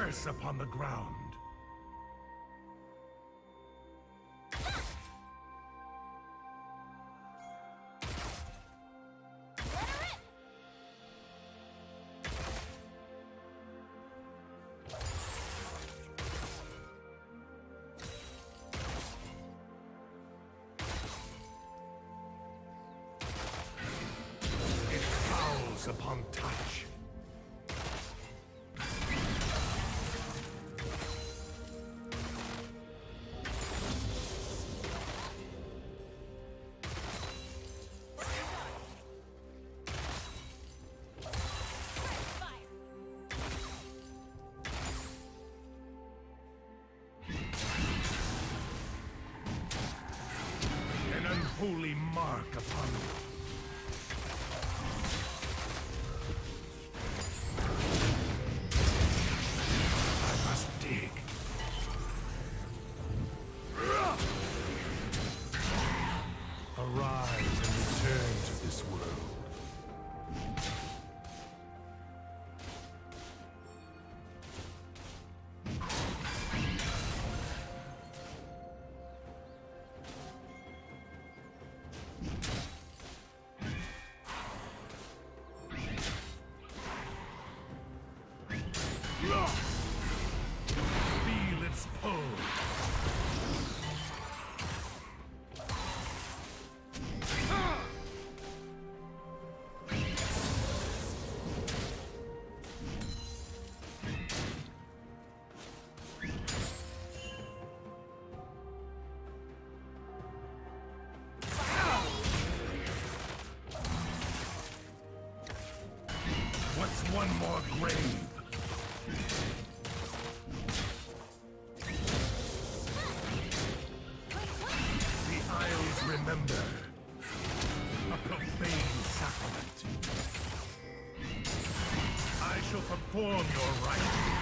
curse upon the ground. Upon touch. An unholy mark upon you. Feel its pull. What's one more grave? Remember, a profane sacrament. I shall perform your rite.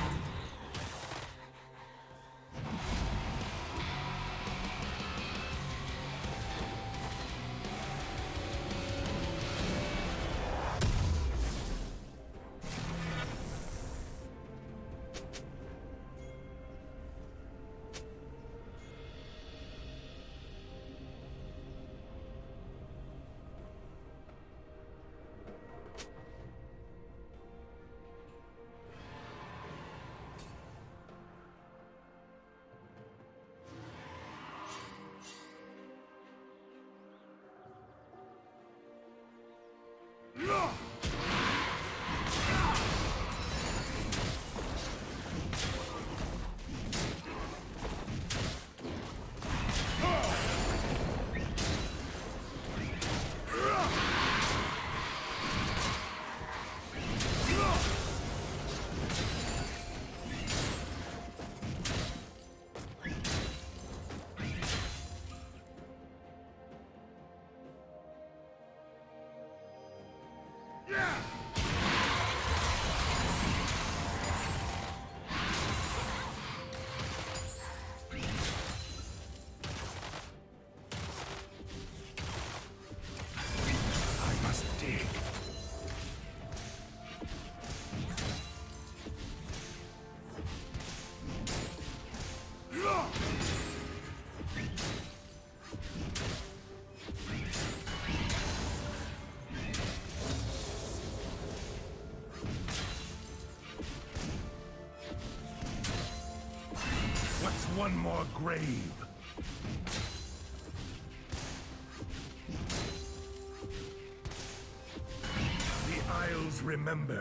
One more grave. The Isles remember.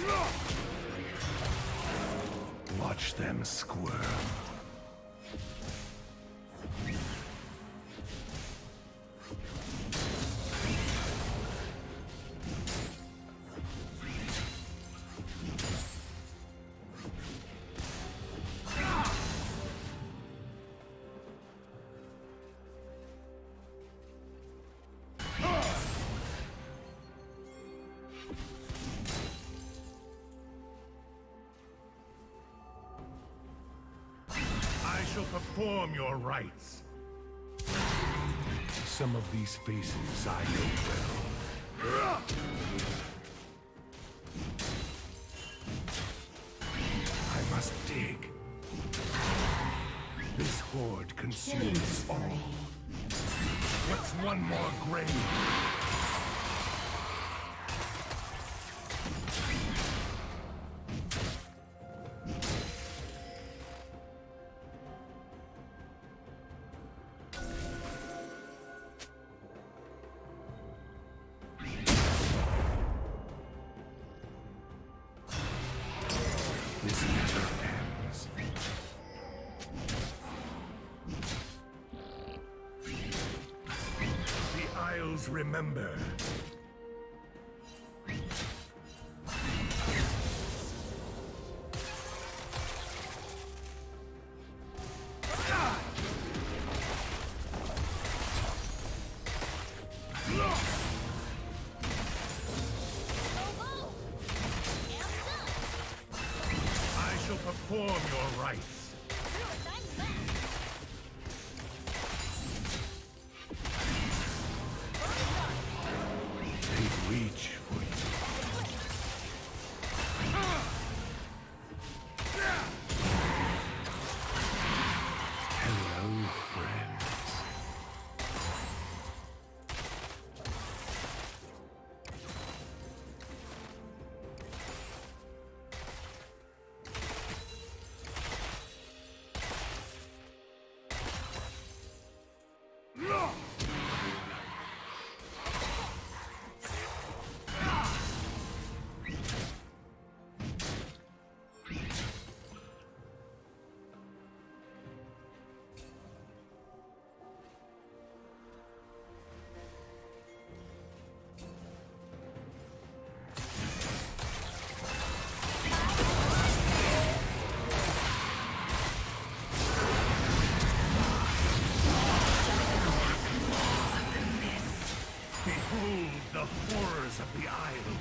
Watch them squirm. I shall perform your rites. Some of these faces I know well. I must dig. This horde consumes all. What's one more grave? This never ends. The Isles remember. Perform your rites. They reach for you. Hello, friends. Behold the horrors of the isle.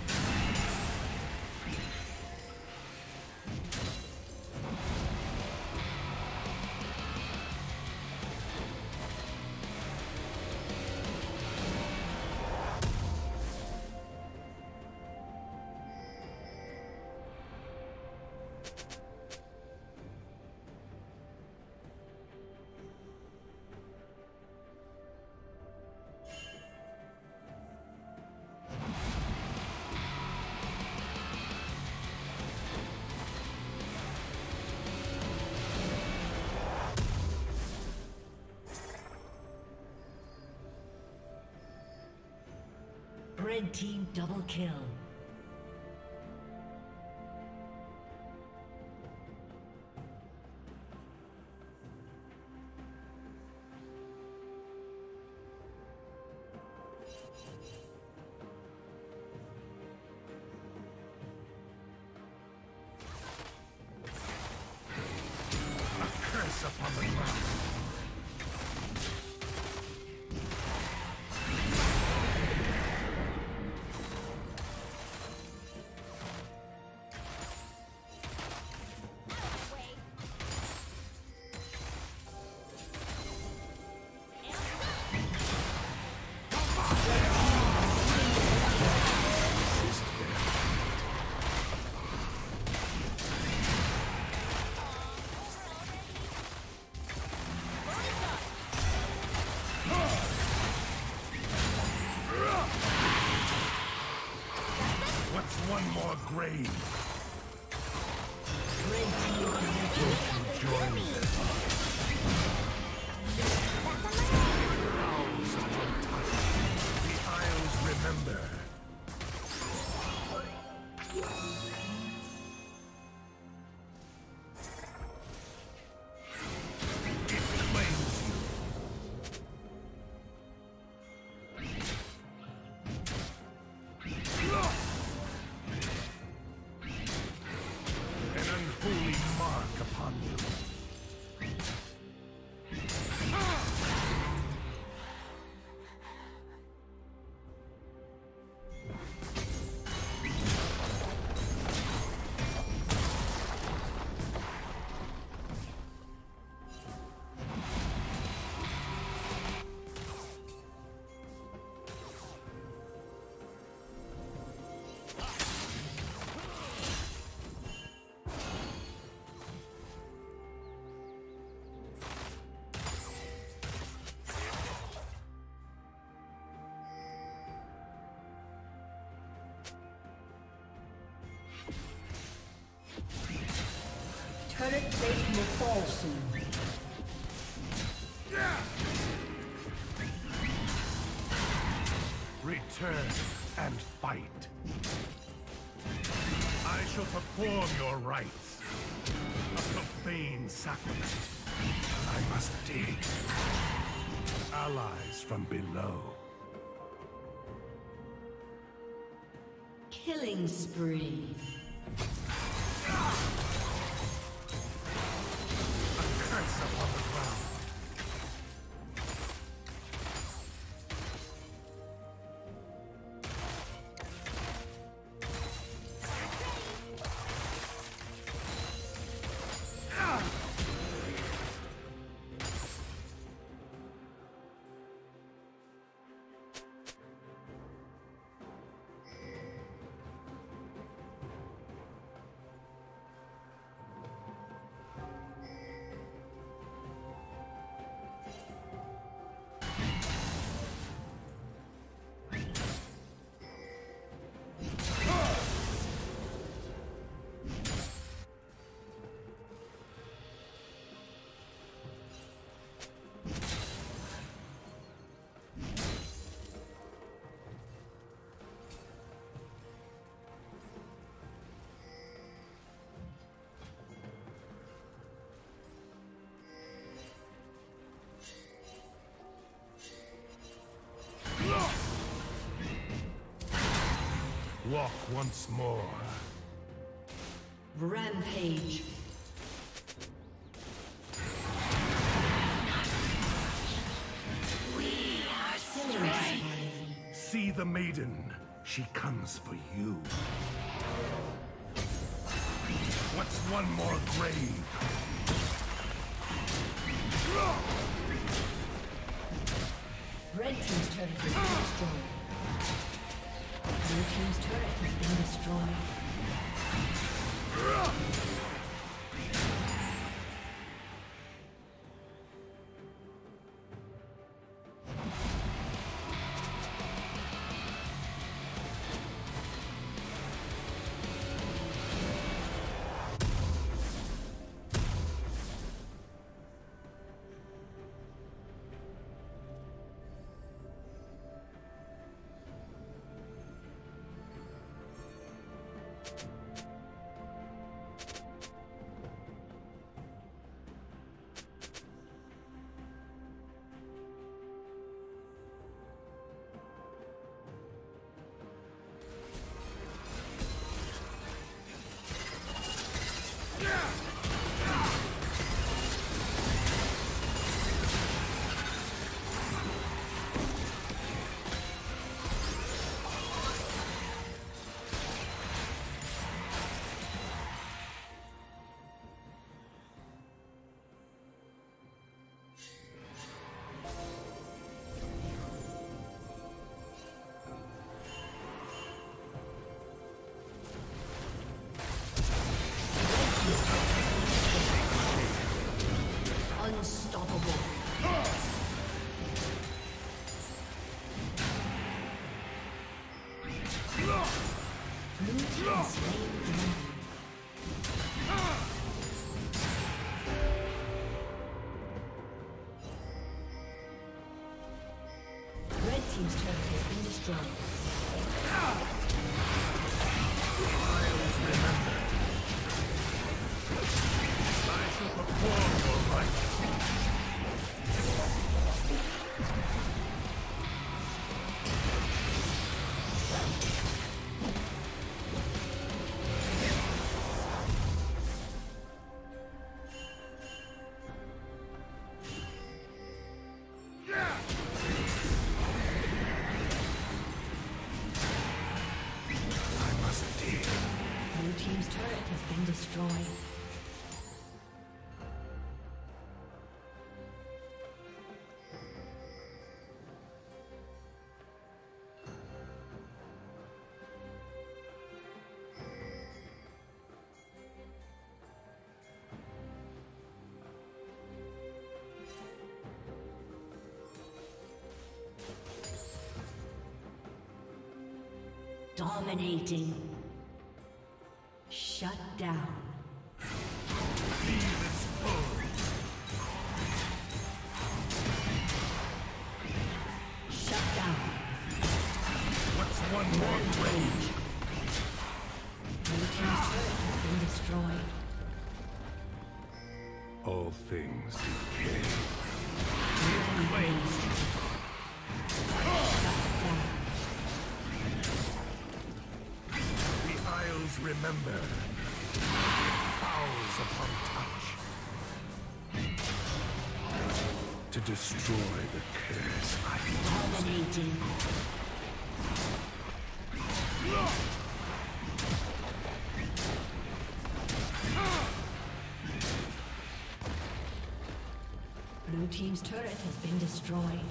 Red team double kill. A curse upon the ground. One more grave. Join them. Owls among Tonic. The Isles remember. Turret plate will fall soon. Return and fight. I shall perform your rites. A profane sacrament. I must dig. Allies from below. Killing spree. A curse upon the ground. Walk once more. Rampage. See the maiden. She comes for you. What's one more grave? Red team's turret has been destroyed. Blue team's turret has been destroyed. Red team's turret has been destroyed. I shall perform your rites. Destroyed. Dominating. Shut down. Feel its pull. Shut down. What's one more range? Blue team's turret has been destroyed. All things decay. Rampage. Shut down. The Isles remember. Fouls upon touch. To destroy the curse I Dominating. Blue team's turret has been destroyed.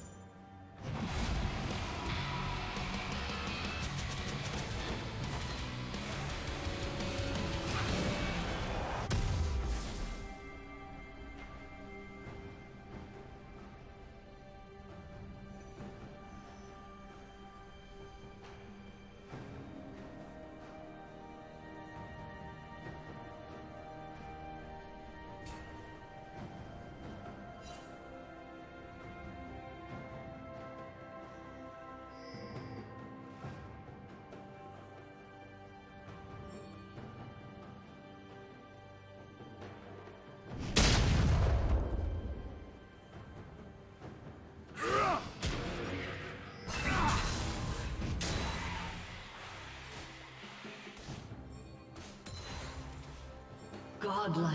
Godlike.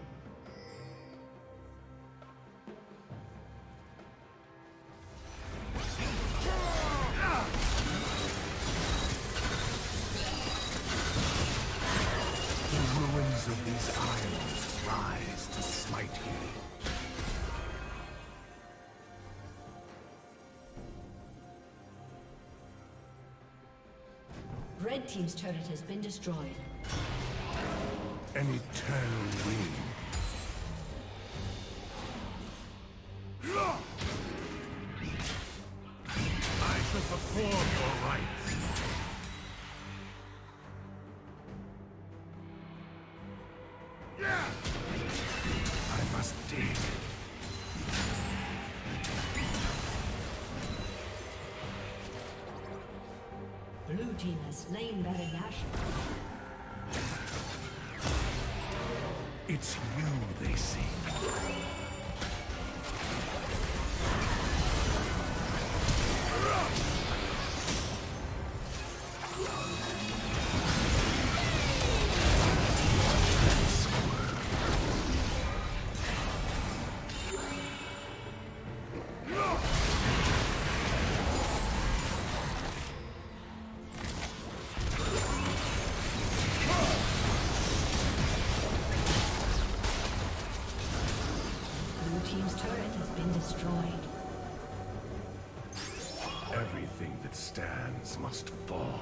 The ruins of these isles rise to smite you. Red team's turret has been destroyed. An eternal wing. I shall perform your rites. I must dig. Blue team has slain Baron Nashor. It's you they seek. Everything that stands must fall.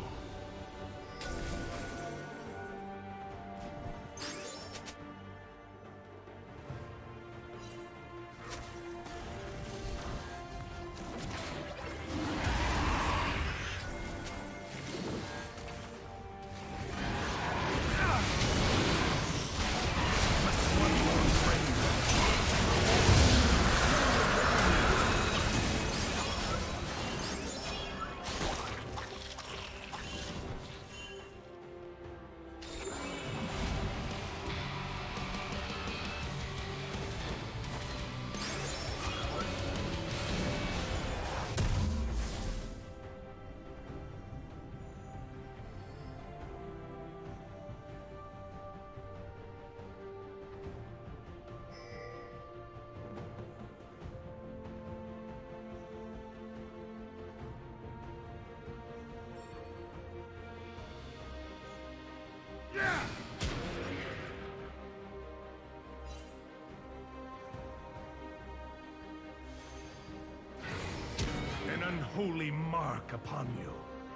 An unholy mark upon you.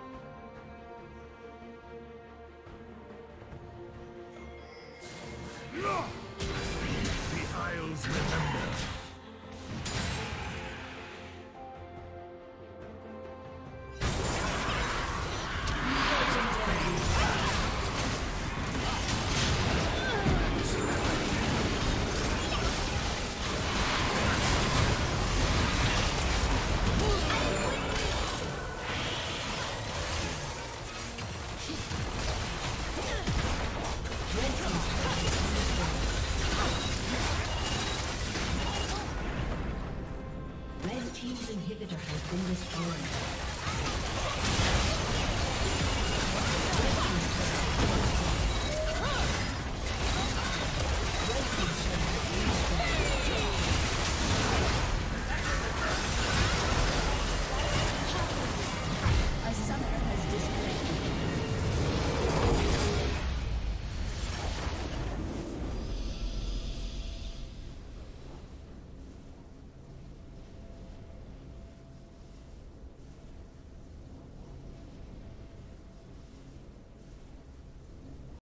The Isles remember. been destroyed.